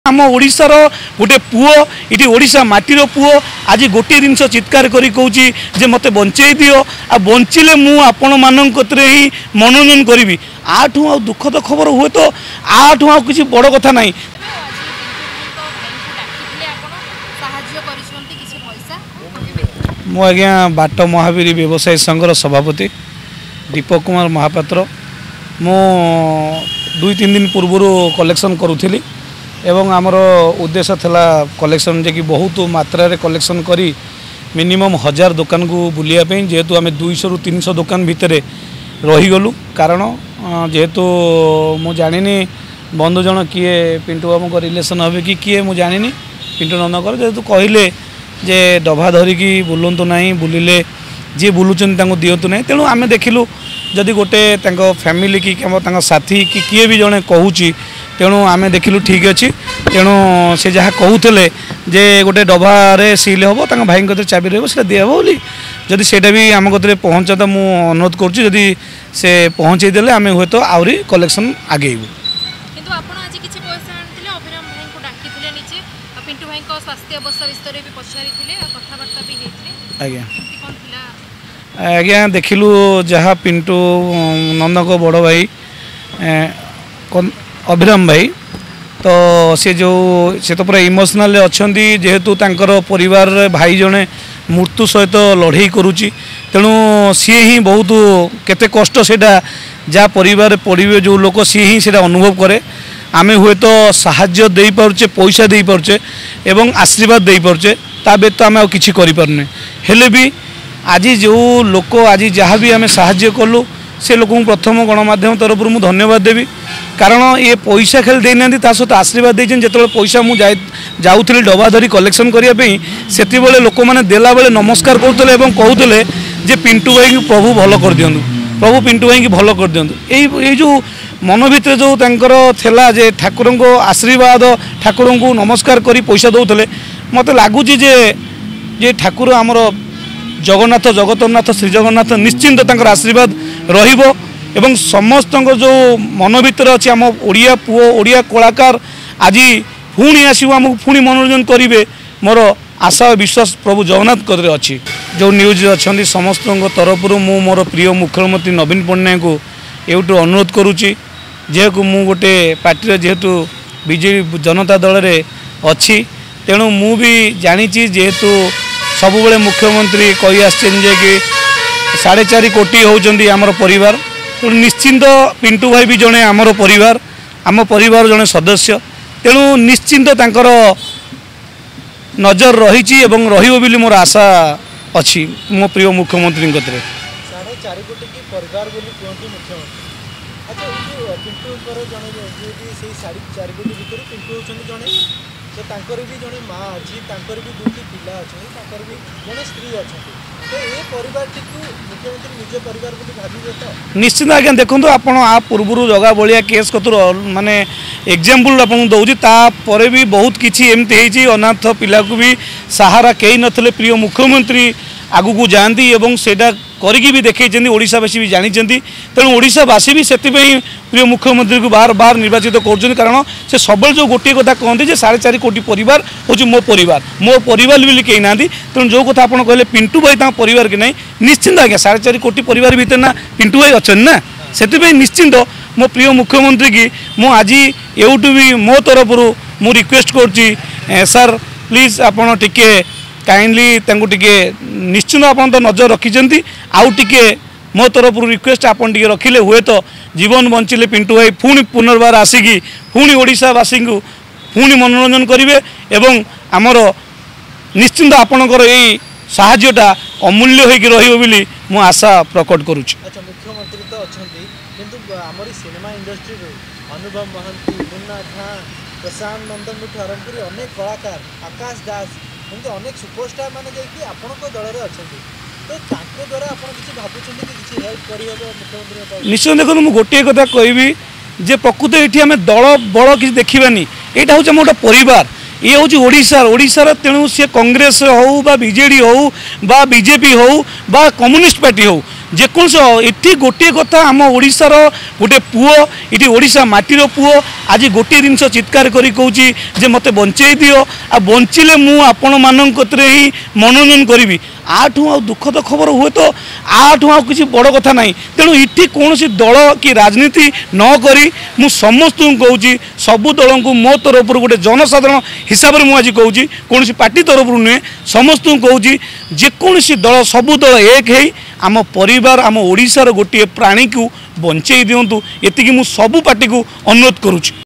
आम ओडिशार गोटे पुओ इटी ओडिशा माटीर पुओ आज गोटे जिनस चित्कार करी कहूँ जे मते बंचई दियो आ बंचिले मु आपण मानन कतरे ही मनोरंजन करी आठू आ दुखद खबर हुए तो आठू आ किसी बड़ कथा नहीं। मु आज्ञा बाट महावीर व्यवसायी संघर सभापति दीपक कुमार महापात्र मु 2-3 दिन पूर्व कलेक्शन करुली एवं आमर उद्देश्य थला कलेक्शन जे कि बहुत मात्रा रे कलेक्शन करी मिनिमम 1000 दुकान को बुलिया पे जेहेतु आम 200 ରୁ 300 दुकान भितर रहीगलु कारण जेहेतु मु जानी बंधु जन किए पिंटू बाबू रिलेसन हे कि किए मु जानी पिंटू नंदकर जेहेतु कहले जे डभा धरिकी बुलंतु ना बुलिले जी बुलूचन दिंतु ना तेणु आम देखिलु जदि गोटे फैमिली कि साथी कि किए भी जड़े कहूँ तेणु आम देखिलु ठीक अच्छी तेणु से जहाँ कहते जे गोटे डबारे सील हम तक भाई कत चाबी रहा दिहब बोली जदि से भी आम कतरे पहुँचा मु अनुरोध करुँची जदि से पहुँचे देले आम हुए तो आहरी कलेक्शन आगेबू। आज्ञा आज्ञा देखिलु जहाँ पिंटू नंद को बड़ भाई अभिराम भाई तो से जो से तो पूरा इमोशनल अच्छा जेहेतु तांकर परिवार भाई जड़े मृत्यु सहित लड़े करुच्ची तेणु सी ही बहुत केते कष्ट से जहाँ परिवार पड़े जो लोक सी ही से अनुभव करे आमे हुए तो साहाय्य दे पारुचे पैसा दे पारुचे एवं आशीर्वाद दे पारुचे ता व्यतीत आम किसी करें हेले भी आज जो लोक आज जहाँ भी आम साहाय्य कलु से लोक प्रथम गणमाध्यम तरफ मुझे धन्यवाद देवी कारण ये पैसा खेल देना सहित आशीर्वाद देते जो पैसा मुझे जाऊली डबा धरी कलेक्शन करने से लोक मैंने देला बेले नमस्कार करते कहते जे पिंटू भाई की प्रभु भल कर दिंतु प्रभु पिंटू भाई की भल कर दिंतु ये जो मन भितर जो थेला जे ठाकुर को आशीर्वाद ठाकुर को नमस्कार करी पैसा दौले मत लगुच जे ठाकुर आमर जगन्नाथ जगतनाथ श्री जगन्नाथ निश्चिंत आशीर्वाद रहिबो एवं समस्त जो मन भितर अच्छी आम ओडिया पुओ ओडिया कलाकार आज पुणी आसो आमको पुणी मनोरंजन करेंगे मोर आशा और विश्वास प्रभु जगन्नाथ कदे अच्छी जो न्यूज अच्छा समस्त तरफ मु मोर प्रिय मुख्यमंत्री नवीन पट्टनायक को एवटू अनुरोध करुच्ची जेहेतु मु गोटे पार्टी जेहेतु बीजेपी जनता दल रे अच्छी तेणु मु भी जानी जेहेतु सब बेले मुख्यमंत्री कही आसछन जे कि 4.5 कोटी होउचंदी आमर परिवार तो निश्चिंत पिंटू भाई भी जड़े आमर परिवार आम परिवार जड़े सदस्य तेणु निश्चिंत तांकर नजर रही रही मोर आशा अच्छी मो प्रिय मुख्यमंत्री कतरे 4.5 कोटी की परिवार बोली कहते मुख्यमंत्री अच्छा पिंटू जड़े 4.5 कोटी भितर पिंटू होचंदी जड़े तो तांकर भी जड़े माँ अच्छी तांकर भी 2टी पिला अच्छे तांकर भी जड़े स्त्री अच्छा तो ये परिवार मुख्यमंत्री निज परिवार बोली भाविबे तो निश्चित आज्ञा देखो आपण आ पूर्व जगह भाया केस कतुर माने एग्जाम्पल आपको दौर तापर भी बहुत किसी एमती अनाथ पिला को भी सहारा कई नथिले प्रिय मुख्यमंत्री आगु को जाती एवं सेटा करिकी भी देखते ओडिशावासी भी जानते तेणु ओडिशावासी भी से प्रिय मुख्यमंत्री को बार बार निर्वाचित कर कारण से सब जो गोटे कथा कहते 4.5 कोटी परिवार हूँ मो परिवार भी कहीं ना तेणु जो कथा आप कहले पिंटू भाई परिवार कि नहीं निश्चिंत आज्ञा 4.5 कोटी परिवार भीतर ना पिंटू भाई अच्छा ना से निश्चिंत मो प्रिय मुख्यमंत्री की मु आज एवटू भी मो तरफ मु रिक्वेस्ट कर सर प्लीज आपड़ टिके काइंडली टिके निश्चिंत आप तो नजर रखिंट आउ टिके मो तरफ रिक्वेस्ट आपन टिके रखिले हुए तो जीवन बंचिले पिंटू भाई पुणी पुनर्बार आसिकी पुणी ओडिशावासी को पुणी मनोरंजन करेंगे एवं आमर निश्चिंत आपणकर यही साहाय्यटा अमूल्य होगी रही मु आशा प्रकट करुच्ची। अच्छा मुख्यमंत्री तो अच्छा किंतु आमरी सिनेमा इंडस्ट्री अनुभव महांती मुन्ना खां प्रशांत नंदन आरंभ कर अनेक कलाकार आकाश दास एमती अनेक सुपरस्टार मैंने जाकि आपण दल में अच्छा तो द्वारा किसी हेल्प कर निश्चय देखो मुझे गोटे कथा कहबी जे प्रकृत ये आम दल बड़ किसी देखानी यहाँ हूँ गोटे परिवार ये हूँ ओडिशार तेणु सी कांग्रेस हो बा बीजेडी हो बा बीजेपी हो बा कम्युनिस्ट पार्टी हो जेकोसी ये गोटे कथा आम ओडिशार गोटे पुओ ये ओडिशा माटीर पुओ आज गोटे जिनस चित्कार करी कहूँ जे मते बंचई दियो आ बंचिले मु आपण मानन कतरे ही मनोरंजन करी आठू आ दुखद खबर हुए तो आठू आ किसी बड़ कथा नहीं। तेणु इठी कौन दल कि राजनीति न करी मु समस्त कहूँ सबू दल को मो तरफ गोटे जनसाधारण हिसाब से मुझे कहूँ कौन पार्टी तरफ नुहे समस्त कहूँ जेकोसी दल सबू दल एक है आम परिवार आम ओडिशार गोटे प्राणी को बंचई दिंतु एति मु सबू पार्टी को अनुरोध करुँच।